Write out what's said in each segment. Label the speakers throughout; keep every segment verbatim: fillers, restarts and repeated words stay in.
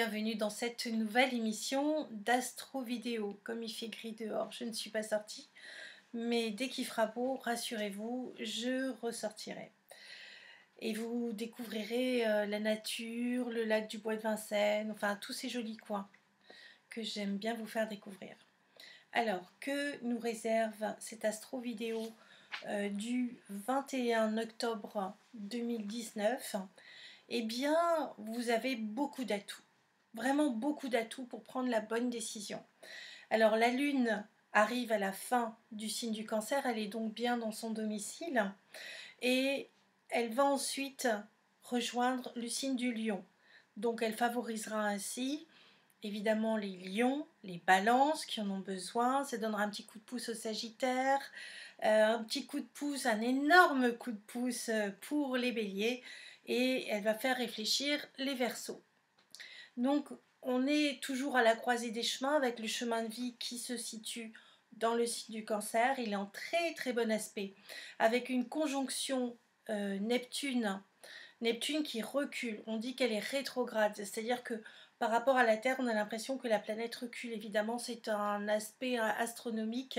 Speaker 1: bienvenue dans cette nouvelle émission d'Astro Vidéo. Comme il fait gris dehors, je ne suis pas sortie, mais dès qu'il fera beau, rassurez-vous, je ressortirai. Et vous découvrirez euh, la nature, le lac du Bois de Vincennes, enfin tous ces jolis coins que j'aime bien vous faire découvrir. Alors, que nous réserve cette Astro Vidéo euh, du vingt et un octobre deux mille dix-neuf? Eh bien, vous avez beaucoup d'atouts, vraiment beaucoup d'atouts pour prendre la bonne décision. Alors, la Lune arrive à la fin du signe du Cancer, elle est donc bien dans son domicile, et elle va ensuite rejoindre le signe du Lion. Donc, elle favorisera ainsi, évidemment, les lions, les balances qui en ont besoin, ça donnera un petit coup de pouce au Sagittaire, euh, un petit coup de pouce, un énorme coup de pouce pour les béliers, et elle va faire réfléchir les Verseaux. Donc on est toujours à la croisée des chemins avec le chemin de vie qui se situe dans le signe du Cancer. Il est en très très bon aspect avec une conjonction euh, Neptune, Neptune qui recule. On dit qu'elle est rétrograde, c'est-à-dire que par rapport à la Terre, on a l'impression que la planète recule. Évidemment, c'est un aspect astronomique.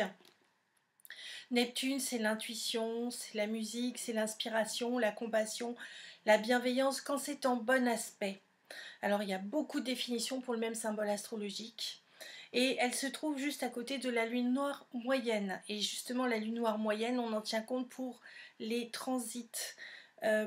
Speaker 1: Neptune, c'est l'intuition, c'est la musique, c'est l'inspiration, la compassion, la bienveillance quand c'est en bon aspect. Alors, il y a beaucoup de définitions pour le même symbole astrologique. Et elle se trouve juste à côté de la lune noire moyenne. Et justement, la lune noire moyenne, on en tient compte pour les transits. Euh,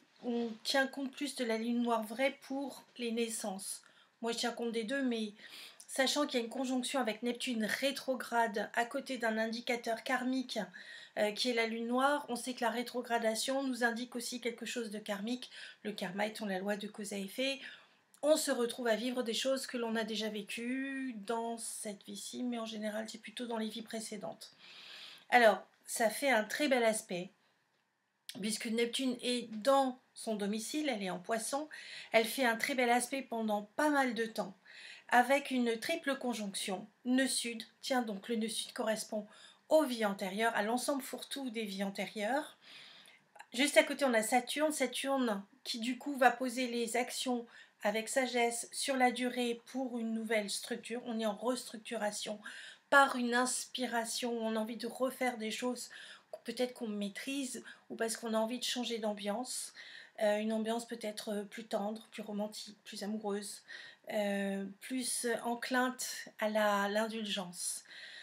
Speaker 1: on tient compte plus de la lune noire vraie pour les naissances. Moi, je tiens compte des deux, mais sachant qu'il y a une conjonction avec Neptune rétrograde à côté d'un indicateur karmique euh, qui est la lune noire, on sait que la rétrogradation nous indique aussi quelque chose de karmique. Le karma étant la loi de cause à effet. On se retrouve à vivre des choses que l'on a déjà vécues dans cette vie-ci, mais en général c'est plutôt dans les vies précédentes. Alors, ça fait un très bel aspect, puisque Neptune est dans son domicile, elle est en Poisson, elle fait un très bel aspect pendant pas mal de temps, avec une triple conjonction, nœud sud. Tiens, donc le nœud sud correspond aux vies antérieures, à l'ensemble fourre-tout des vies antérieures. Juste à côté, on a Saturne, Saturne qui du coup va poser les actions avec sagesse sur la durée pour une nouvelle structure. On est en restructuration par une inspiration, on a envie de refaire des choses peut-être qu'on maîtrise ou parce qu'on a envie de changer d'ambiance. Euh, une ambiance peut-être plus tendre, plus romantique, plus amoureuse, euh, plus enclinte à l'indulgence.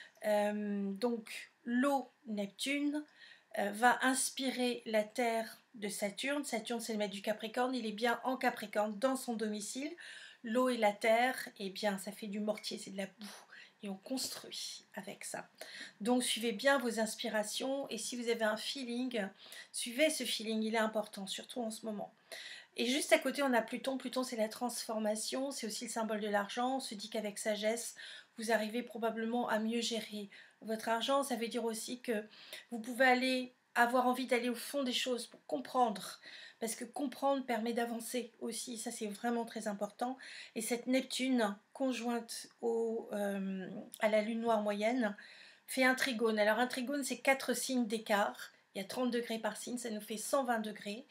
Speaker 1: Euh, donc l'eau Neptune euh, va inspirer la terre de Saturne. Saturne c'est le maître du Capricorne, il est bien en Capricorne dans son domicile. L'eau et la terre, eh bien ça fait du mortier, c'est de la boue et on construit avec ça. Donc suivez bien vos inspirations et si vous avez un feeling, suivez ce feeling, il est important, surtout en ce moment. Et juste à côté, on a Pluton. Pluton, c'est la transformation, c'est aussi le symbole de l'argent. On se dit qu'avec sagesse, vous arrivez probablement à mieux gérer votre argent. Ça veut dire aussi que vous pouvez aller avoir envie d'aller au fond des choses pour comprendre. Parce que comprendre permet d'avancer aussi. Ça, c'est vraiment très important. Et cette Neptune, conjointe au, euh, à la lune noire moyenne, fait un trigone. Alors, un trigone, c'est quatre signes d'écart. Il y a trente degrés par signe, ça nous fait cent vingt degrés.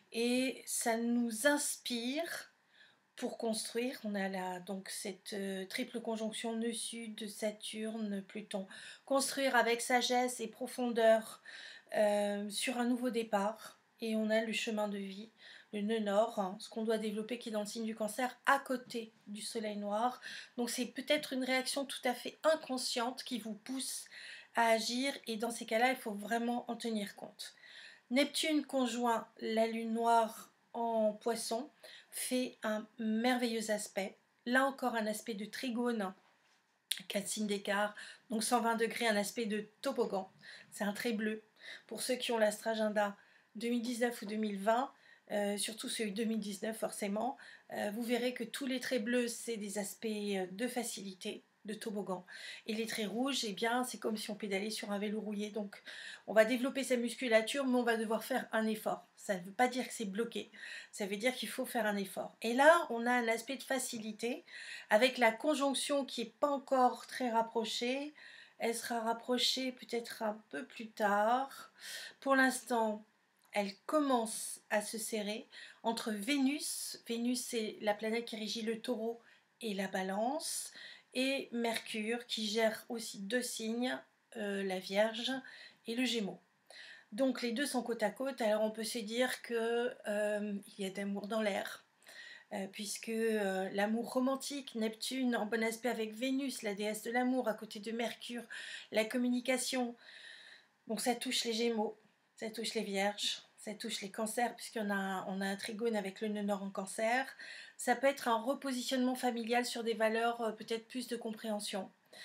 Speaker 1: Et ça nous inspire pour construire. On a là donc cette euh, triple conjonction nœud sud de Saturne, Pluton. Construire avec sagesse et profondeur euh, sur un nouveau départ. Et on a le chemin de vie, le nœud nord, hein, ce qu'on doit développer qui est dans le signe du Cancer à côté du soleil noir. Donc c'est peut-être une réaction tout à fait inconsciente qui vous pousse à agir. Et dans ces cas-là, il faut vraiment en tenir compte. Neptune conjoint la lune noire en Poisson fait un merveilleux aspect. Là encore un aspect de trigone, quatre signes d'écart, donc cent vingt degrés, un aspect de toboggan. C'est un trait bleu. Pour ceux qui ont l'Astragenda deux mille dix-neuf ou deux mille vingt, euh, surtout celui deux mille dix-neuf forcément, euh, vous verrez que tous les traits bleus, c'est des aspects de facilité, de toboggan. Et les traits rouges, eh bien, c'est comme si on pédalait sur un vélo rouillé. Donc, on va développer sa musculature, mais on va devoir faire un effort. Ça ne veut pas dire que c'est bloqué. Ça veut dire qu'il faut faire un effort. Et là, on a un aspect de facilité avec la conjonction qui n'est pas encore très rapprochée. Elle sera rapprochée peut-être un peu plus tard. Pour l'instant, elle commence à se serrer entre Vénus, Vénus c'est la planète qui régit le taureau et la balance, et Mercure qui gère aussi deux signes, euh, la Vierge et le Gémeaux. Donc les deux sont côte à côte, alors on peut se dire qu'il euh, y a d'amour dans l'air. Euh, puisque euh, l'amour romantique, Neptune en bon aspect avec Vénus, la déesse de l'amour, à côté de Mercure, la communication. Donc ça touche les Gémeaux, ça touche les Vierges, ça touche les Cancers, puisqu'on a, on a un trigone avec le nœud nord en Cancer. Ça peut être un repositionnement familial sur des valeurs euh, peut-être plus de compréhension.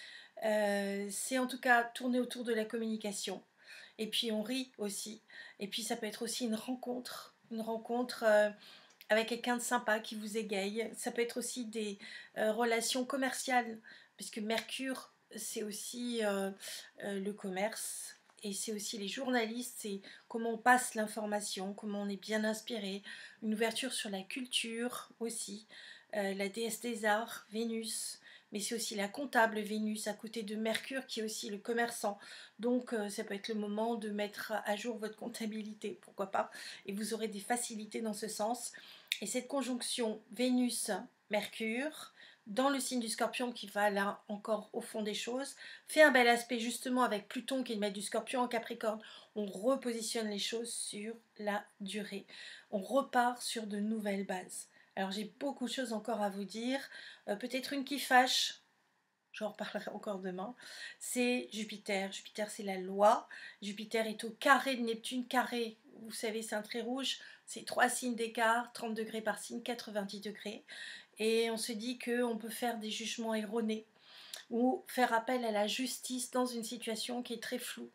Speaker 1: Euh, c'est en tout cas tourné autour de la communication. Et puis on rit aussi. Et puis ça peut être aussi une rencontre, une rencontre... Euh, avec quelqu'un de sympa qui vous égaye. Ça peut être aussi des euh, relations commerciales, puisque Mercure, c'est aussi euh, euh, le commerce, et c'est aussi les journalistes, c'est comment on passe l'information, comment on est bien inspiré, une ouverture sur la culture aussi, euh, la déesse des arts, Vénus, mais c'est aussi la comptable Vénus à côté de Mercure qui est aussi le commerçant. Donc euh, ça peut être le moment de mettre à jour votre comptabilité, pourquoi pas, et vous aurez des facilités dans ce sens. Et cette conjonction Vénus-Mercure dans le signe du Scorpion qui va là encore au fond des choses, fait un bel aspect justement avec Pluton qui est le maître du Scorpion en Capricorne. On repositionne les choses sur la durée. On repart sur de nouvelles bases. Alors j'ai beaucoup de choses encore à vous dire. Euh, peut-être une qui fâche, j'en reparlerai encore demain, c'est Jupiter. Jupiter, c'est la loi. Jupiter est au carré de Neptune. Carré, vous savez, c'est un trait rouge. C'est trois signes d'écart, trente degrés par signe, quatre-vingt-dix degrés. Et on se dit qu'on peut faire des jugements erronés ou faire appel à la justice dans une situation qui est très floue.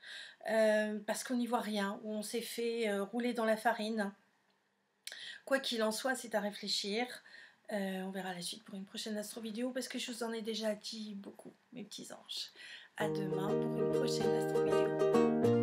Speaker 1: Euh, parce qu'on n'y voit rien, ou on s'est fait euh, rouler dans la farine. Quoi qu'il en soit, c'est à réfléchir. Euh, on verra la suite pour une prochaine astro vidéo parce que je vous en ai déjà dit beaucoup, mes petits anges. À demain pour une prochaine astro vidéo.